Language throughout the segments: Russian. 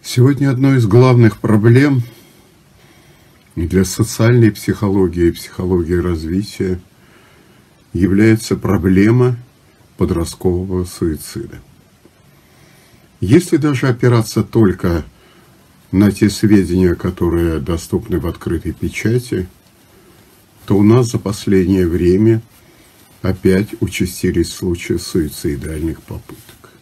Сегодня одной из главных проблем для социальной психологии и психологии развития является проблема подросткового суицида. Если даже опираться только на те сведения, которые доступны в открытой печати, то у нас за последнее время опять участились случаи суицидальных попыток.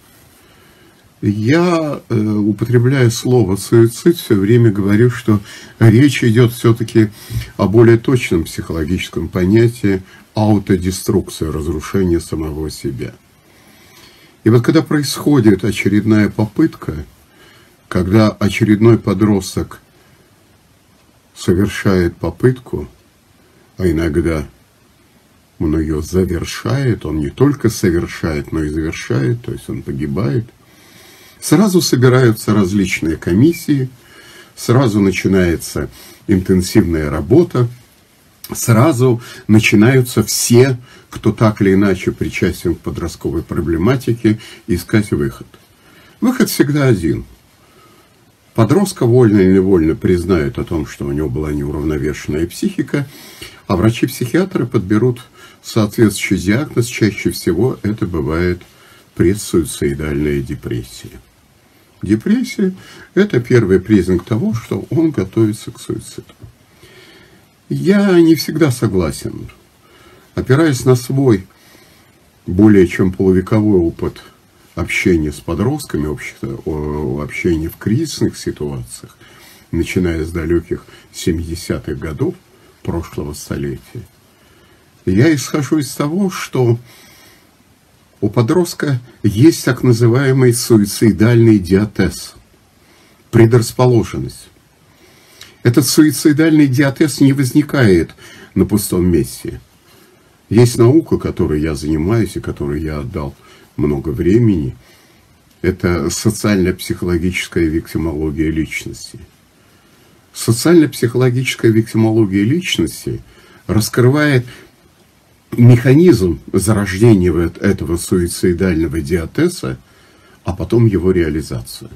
Я, употребляя слово «суицид», все время говорю, что речь идет все-таки о более точном психологическом понятии аутодеструкция, разрушение самого себя. И вот когда происходит очередная попытка, когда очередной подросток совершает попытку, а иногда он ее завершает, он не только совершает, но и завершает, то есть он погибает, сразу собираются различные комиссии, сразу начинается интенсивная работа, сразу начинаются все, кто так или иначе причастен к подростковой проблематике, искать выход. Выход всегда один. Подростка вольно или невольно признают о том, что у него была неуравновешенная психика, а врачи-психиатры подберут соответствующий диагноз. Чаще всего это бывает предсуицидальная депрессия. Депрессия – это первый признак того, что он готовится к суициду. Я не всегда согласен. Опираясь на свой более чем полувековой опыт общения с подростками, общения в кризисных ситуациях, начиная с далеких 70-х годов прошлого столетия, я исхожу из того, что у подростка есть так называемый суицидальный диатез, предрасположенность. Этот суицидальный диатез не возникает на пустом месте. Есть наука, которой я занимаюсь и которой я отдал много времени. Это социально-психологическая виктимология личности. Социально-психологическая виктимология личности раскрывает механизм зарождения этого суицидального диатеза, а потом его реализацию.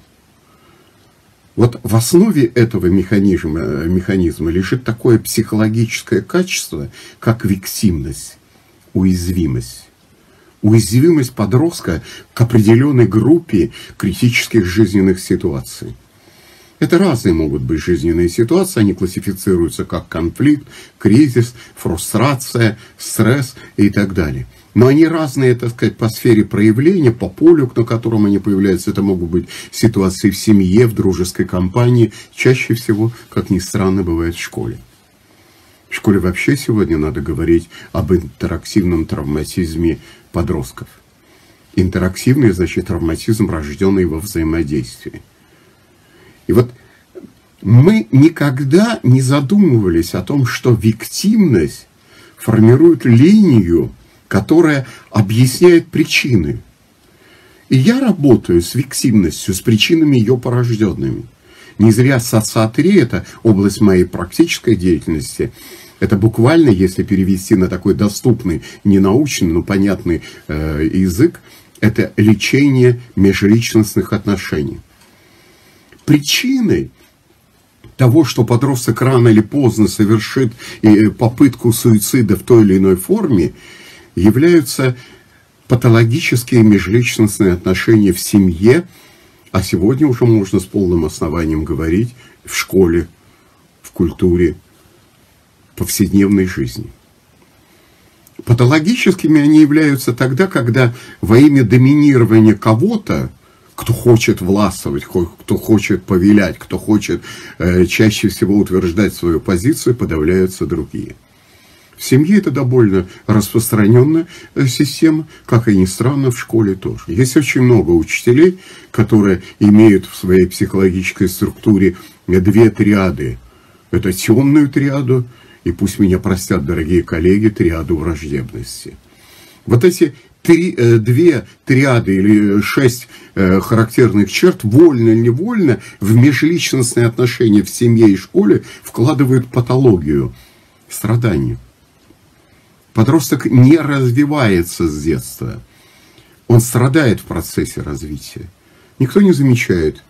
Вот в основе этого механизма лежит такое психологическое качество, как виктимность, уязвимость. Уязвимость подростка к определенной группе критических жизненных ситуаций. Это разные могут быть жизненные ситуации, они классифицируются как конфликт, кризис, фрустрация, стресс и так далее. Но они разные, так сказать, по сфере проявления, по полю, на котором они появляются. Это могут быть ситуации в семье, в дружеской компании. Чаще всего, как ни странно, бывает в школе. В школе вообще сегодня надо говорить об интерактивном травматизме подростков. Интерактивный, значит, травматизм, рожденный во взаимодействии. И вот мы никогда не задумывались о том, что виктимность формирует линию, которая объясняет причины. И я работаю с виктимностью, с причинами ее порожденными. Не зря социатрия – это область моей практической деятельности. Это буквально, если перевести на такой доступный, ненаучный, но понятный язык, это лечение межличностных отношений. Причиной того, что подросток рано или поздно совершит попытку суицида в той или иной форме, являются патологические межличностные отношения в семье, а сегодня уже можно с полным основанием говорить в школе, в культуре, повседневной жизни. Патологическими они являются тогда, когда во имя доминирования кого-то, кто хочет властвовать, кто хочет повелять, кто хочет чаще всего утверждать свою позицию, подавляются другие. В семье это довольно распространенная система, как и ни странно, в школе тоже. Есть очень много учителей, которые имеют в своей психологической структуре две триады. Это темную триаду, и пусть меня простят, дорогие коллеги, триаду враждебности. Вот эти две триады или 6 характерных черт, вольно или невольно, в межличностные отношения в семье и школе вкладывают патологию, страдания. Подросток не развивается с детства. Он страдает в процессе развития. Никто не замечает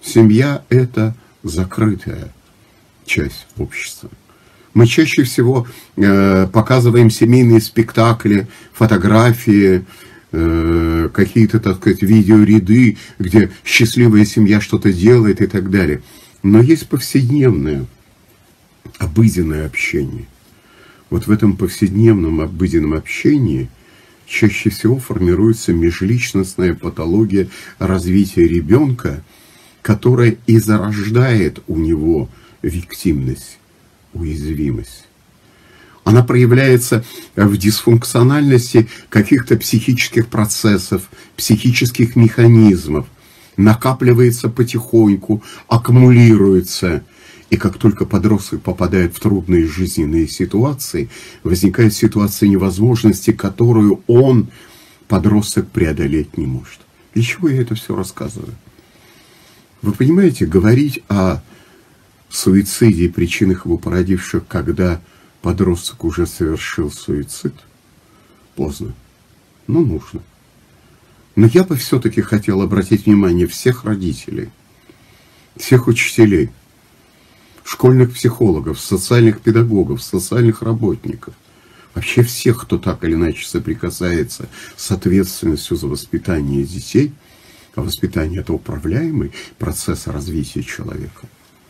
Семья – это закрытая часть общества. Мы чаще всего показываем семейные спектакли, фотографии, какие-то, так сказать, видеоряды, где счастливая семья что-то делает и так далее. Но есть повседневное, обыденное общение. Вот в этом повседневном обыденном общении чаще всего формируется межличностная патология развития ребенка, которая и зарождает у него виктимность, уязвимость. Она проявляется в дисфункциональности каких-то психических процессов, психических механизмов, накапливается потихоньку, аккумулируется. И как только подросток попадает в трудные жизненные ситуации, возникает ситуация невозможности, которую он, подросток, преодолеть не может. Для чего я это все рассказываю? Вы понимаете, говорить о суициде и причинах его породивших, когда подросток уже совершил суицид, поздно, но нужно. Но я бы все-таки хотел обратить внимание всех родителей, всех учителей, школьных психологов, социальных педагогов, социальных работников, вообще всех, кто так или иначе соприкасается с ответственностью за воспитание детей, а воспитание – это управляемый процесс развития человека.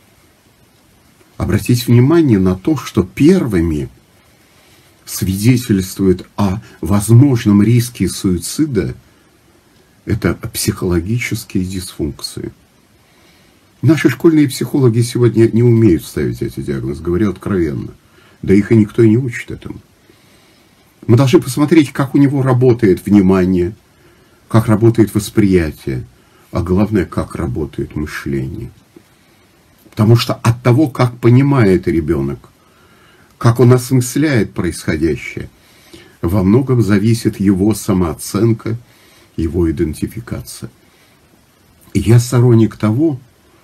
Обратить внимание на то, что первыми свидетельствуют о возможном риске суицида – это психологические дисфункции. Наши школьные психологи сегодня не умеют ставить эти диагнозы, говорю откровенно. Да их и никто и не учит этому. Мы должны посмотреть, как у него работает внимание, как работает восприятие, а главное, как работает мышление. Потому что от того, как понимает ребенок, как он осмысляет происходящее, во многом зависит его самооценка, его идентификация. И я сторонник того,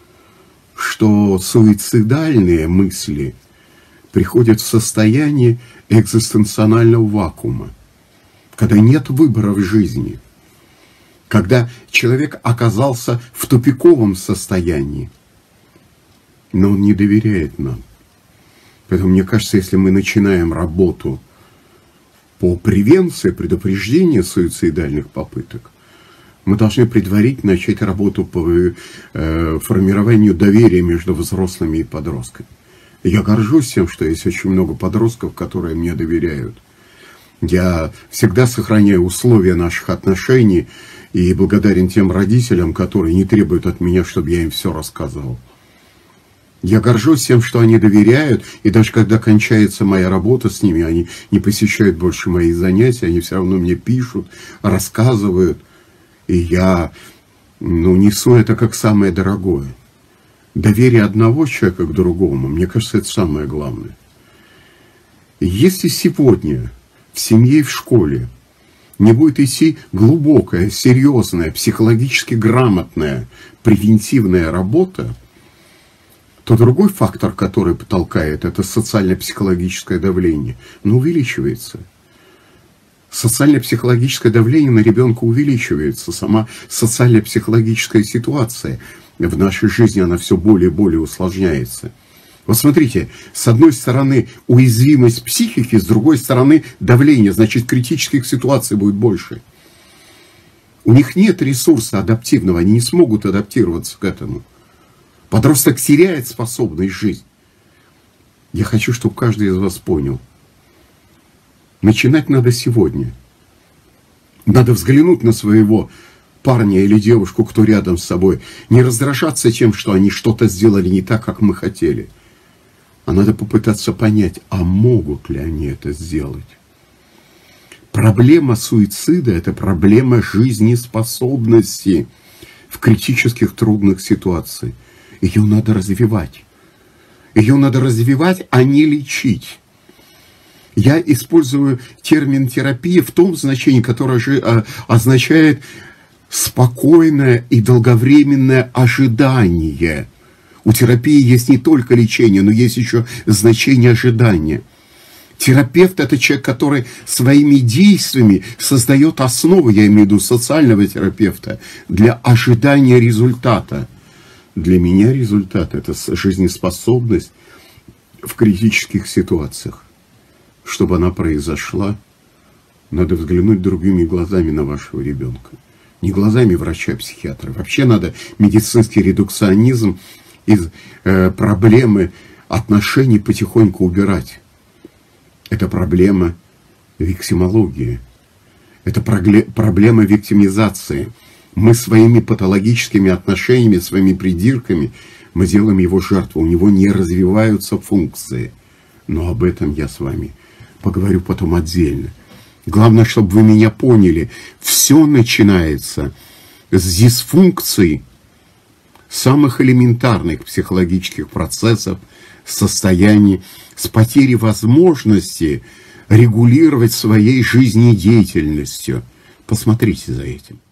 что суицидальные мысли приходят в состояние экзистенционального вакуума, когда нет выбора в жизни, когда человек оказался в тупиковом состоянии, но он не доверяет нам. Поэтому мне кажется, если мы начинаем работу по превенции, предупреждению суицидальных попыток, мы должны предварительно начать работу по формированию доверия между взрослыми и подростками. Я горжусь тем, что есть очень много подростков, которые мне доверяют. Я всегда сохраняю условия наших отношений и благодарен тем родителям, которые не требуют от меня, чтобы я им все рассказывал. Я горжусь тем, что они доверяют, и даже когда кончается моя работа с ними, они не посещают больше мои занятия, они все равно мне пишут, рассказывают. И я несу это как самое дорогое. Доверие одного человека к другому, мне кажется, это самое главное. И если сегодня в семье и в школе не будет идти глубокая, серьезная, психологически грамотная, превентивная работа, то другой фактор, который толкает, это социально-психологическое давление, увеличивается. Социально-психологическое давление на ребенка увеличивается. Сама социально-психологическая ситуация в нашей жизни, она все более и более усложняется. Вот смотрите, с одной стороны уязвимость психики, с другой стороны давление, значит критических ситуаций будет больше. У них нет ресурса адаптивного, они не смогут адаптироваться к этому. Подросток теряет способность жить. Я хочу, чтобы каждый из вас понял. Начинать надо сегодня. Надо взглянуть на своего парня или девушку, кто рядом с собой. Не раздражаться тем, что они что-то сделали не так, как мы хотели. А надо попытаться понять, а могут ли они это сделать. Проблема суицида – это проблема жизнеспособности в критических трудных ситуациях. Ее надо развивать. Ее надо развивать, а не лечить. Я использую термин терапия в том значении, которое же означает спокойное и долговременное ожидание. У терапии есть не только лечение, но есть еще значение ожидания. Терапевт – это человек, который своими действиями создает основу, я имею в виду социального терапевта, для ожидания результата. Для меня результат – это жизнеспособность в критических ситуациях. Чтобы она произошла, надо взглянуть другими глазами на вашего ребенка. Не глазами врача-психиатра. Вообще надо медицинский редукционизм из проблемы отношений потихоньку убирать. Это проблема виктимологии. Это проблема виктимизации. Мы своими патологическими отношениями, своими придирками, мы делаем его жертву. У него не развиваются функции. Но об этом я с вами поговорю потом отдельно. Главное, чтобы вы меня поняли. Все начинается с дисфункций самых элементарных психологических процессов, состояний, с потерей возможности регулировать своей жизнедеятельностью. Посмотрите за этим.